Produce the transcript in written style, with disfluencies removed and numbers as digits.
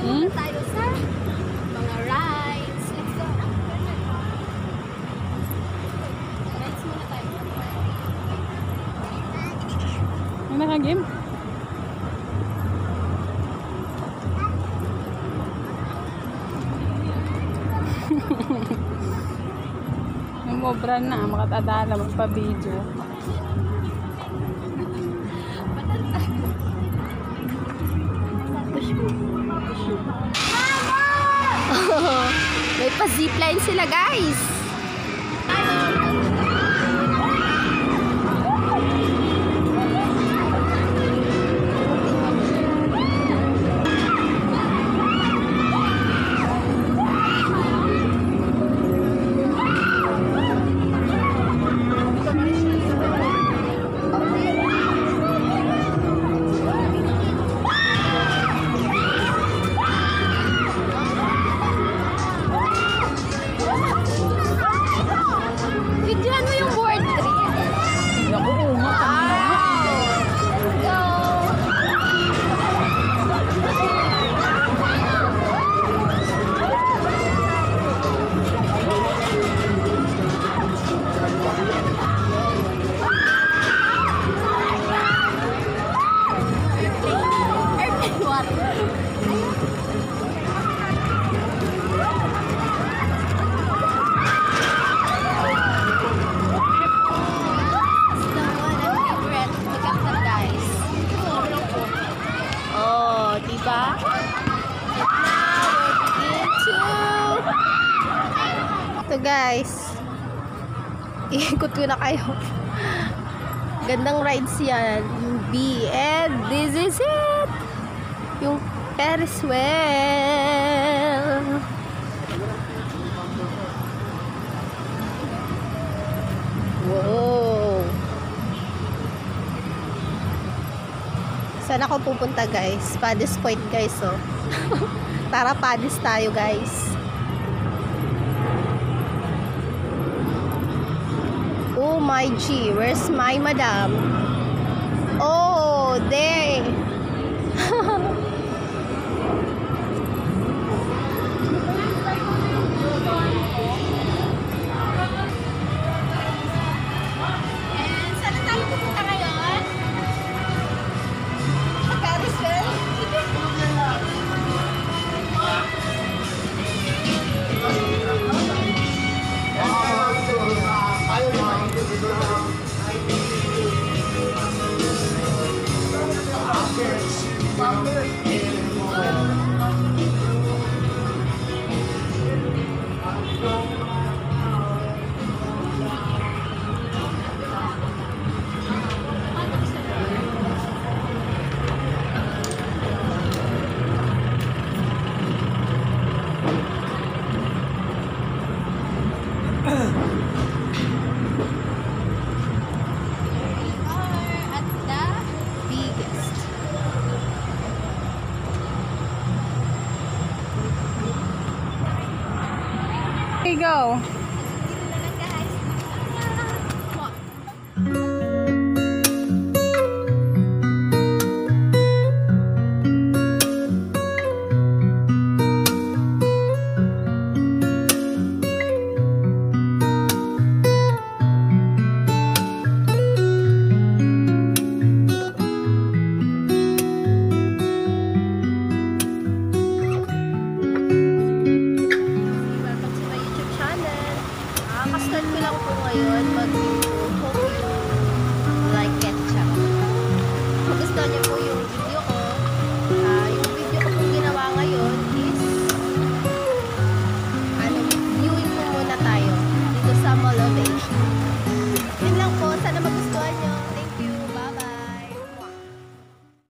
Muna tayo sa mga rides. Let's go. Rides muna tayo. May naka-game? Namobra na, makatadala magpa-video. May pa-zipline sila, guys. Videoan mo yung board trip. Naku, uma ka na. Let's go. Airplane water. Oh, diba? Ito guys, ikot ko na kayo. Gandang rides yan. Yung B, and this is it. Yung Ferris wheel. Wow. Saan ako pupunta guys? Paddy's Point guys, oh. Tara, Paddy's tayo guys. Oh my G, where's my madam? Oh, there. And saan tayo pupunta ngayon? Ferris wheel? At the biggest. Here you go.